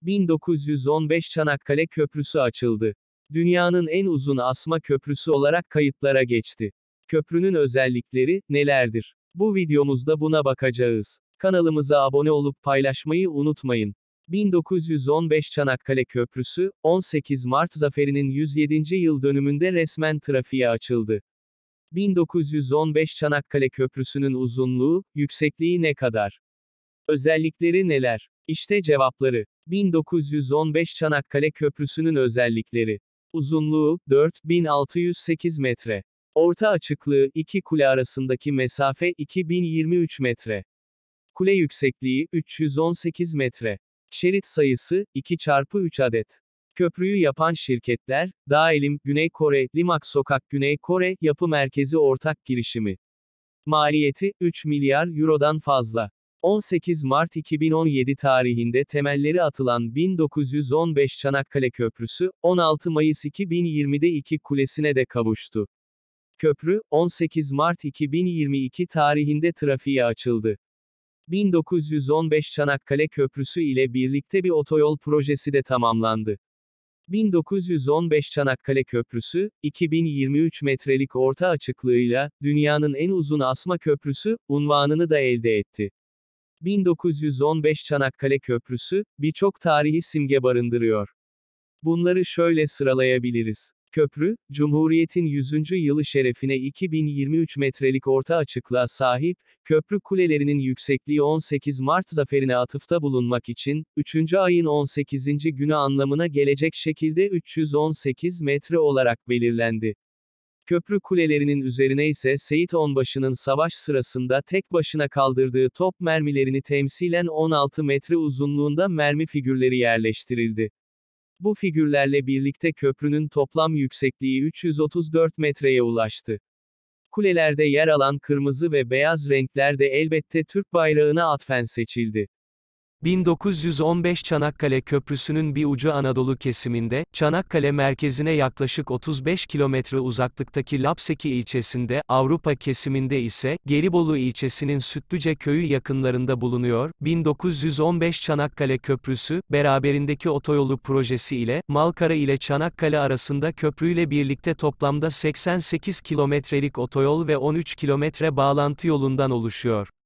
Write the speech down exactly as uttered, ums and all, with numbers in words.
bin dokuz yüz on beş Çanakkale Köprüsü açıldı. Dünyanın en uzun asma köprüsü olarak kayıtlara geçti. Köprünün özellikleri nelerdir? Bu videomuzda buna bakacağız. Kanalımıza abone olup paylaşmayı unutmayın. bin dokuz yüz on beş Çanakkale Köprüsü, on sekiz Mart Zaferi'nin yüz yedinci yıl dönümünde resmen trafiğe açıldı. bin dokuz yüz on beş Çanakkale Köprüsü'nün uzunluğu, yüksekliği ne kadar? Özellikleri neler? İşte cevapları. bin dokuz yüz on beş Çanakkale Köprüsü'nün özellikleri. Uzunluğu, dört bin altı yüz sekiz metre. Orta açıklığı, iki kule arasındaki mesafe, iki bin yirmi üç metre. Kule yüksekliği, üç yüz on sekiz metre. Şerit sayısı, iki çarpı üç adet. Köprüyü yapan şirketler, Daelim, Güney Kore, Limak Sokak Güney Kore, Yapı Merkezi ortak girişimi. Maliyeti, üç milyar eurodan fazla. on sekiz Mart iki bin on yedi tarihinde temelleri atılan bin dokuz yüz on beş Çanakkale Köprüsü, on altı Mayıs iki bin yirmide iki kulesine de kavuştu. Köprü, on sekiz Mart iki bin yirmi iki tarihinde trafiğe açıldı. bin dokuz yüz on beş Çanakkale Köprüsü ile birlikte bir otoyol projesi de tamamlandı. bin dokuz yüz on beş Çanakkale Köprüsü, iki bin yirmi üç metrelik orta açıklığıyla, dünyanın en uzun asma köprüsü, unvanını da elde etti. bin dokuz yüz on beş Çanakkale Köprüsü, birçok tarihi simge barındırıyor. Bunları şöyle sıralayabiliriz. Köprü, Cumhuriyet'in yüzüncü yılı şerefine iki bin yirmi üç metrelik orta açıklığa sahip, köprü kulelerinin yüksekliği on sekiz Mart zaferine atıfta bulunmak için, üçüncü ayın on sekizinci günü anlamına gelecek şekilde üç yüz on sekiz metre olarak belirlendi. Köprü kulelerinin üzerine ise Seyit Onbaşı'nın savaş sırasında tek başına kaldırdığı top mermilerini temsilen on altı metre uzunluğunda mermi figürleri yerleştirildi. Bu figürlerle birlikte köprünün toplam yüksekliği üç yüz otuz dört metreye ulaştı. Kulelerde yer alan kırmızı ve beyaz renkler de elbette Türk bayrağına atfen seçildi. bin dokuz yüz on beş Çanakkale Köprüsü'nün bir ucu Anadolu kesiminde, Çanakkale merkezine yaklaşık otuz beş kilometre uzaklıktaki Lapseki ilçesinde, Avrupa kesiminde ise, Gelibolu ilçesinin Sütlüce köyü yakınlarında bulunuyor. bin dokuz yüz on beş Çanakkale Köprüsü, beraberindeki otoyolu projesi ile, Malkara ile Çanakkale arasında köprüyle birlikte toplamda seksen sekiz kilometrelik otoyol ve on üç kilometre bağlantı yolundan oluşuyor.